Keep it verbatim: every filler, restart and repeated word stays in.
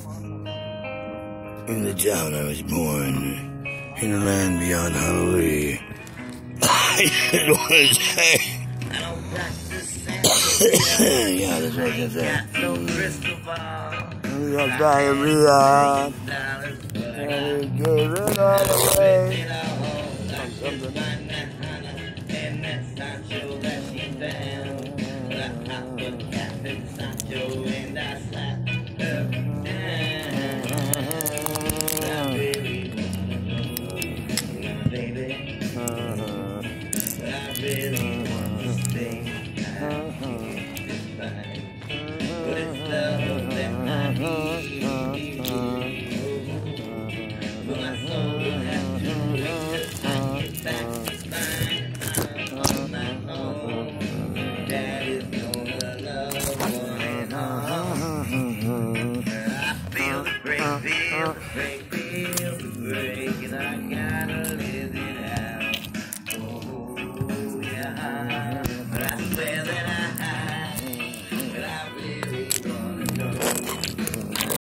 In the town I was born, in the land beyond Halloween. I just want to say, yeah, that's right, that's right. We got diarrhea, and we gave it all away. I feel the great, feel the great, feel the great.